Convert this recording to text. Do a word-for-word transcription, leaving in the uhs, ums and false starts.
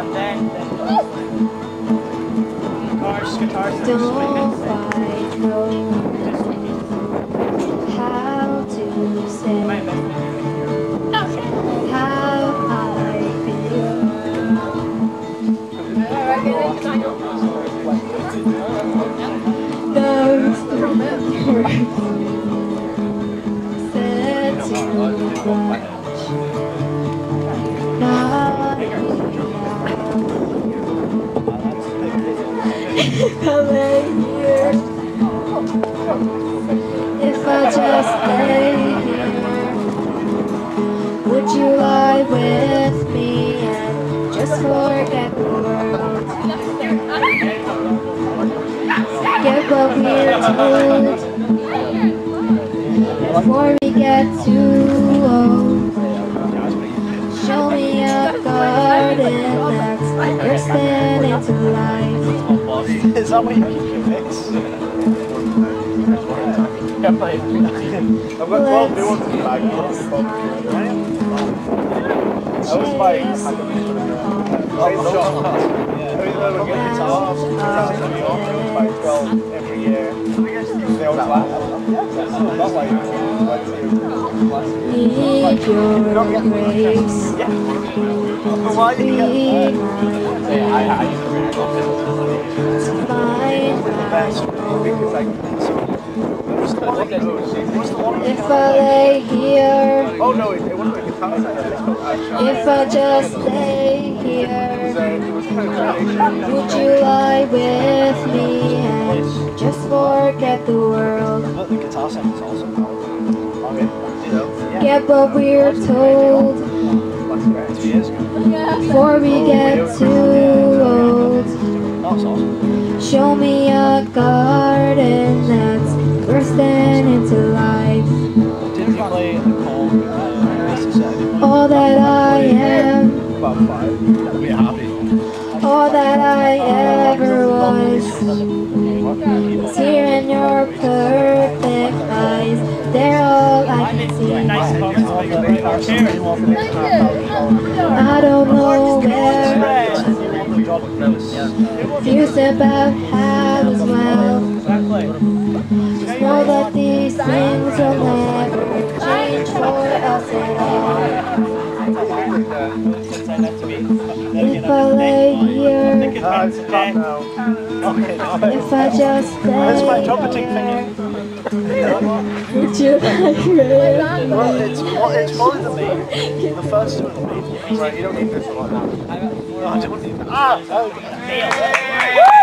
And then, guitars, guitars. Don't quite know how to say how I feel. Those words said too much. Not if I lay here, if I just lay here, would you lie with me and just forget the world? Get what we're told before we get too old. Show me a garden that's bursting into life. Is that what you keep your mix? I've got twelve new ones in the bag. I was like, twelve every year. They all laugh. Not like Need your grace. why did you get If I lay here, oh no, it wasn't a guitar. if I just lay here, would you lie with me and just forget the world? The guitar sound is awesome. Get what we're told before we get too old. Show me a garden that's bursting into life. All that I am, all that I ever was, is here in your perfect eyes. They're all I can see. I don't know where, confused about how as well. Just know that these things will never change for us at all. If I lay here, if I just lay here, would you like me? Well, it's, well, it's one of me. The first one. Right, you don't need this one. No, I don't need that. Ah! Okay.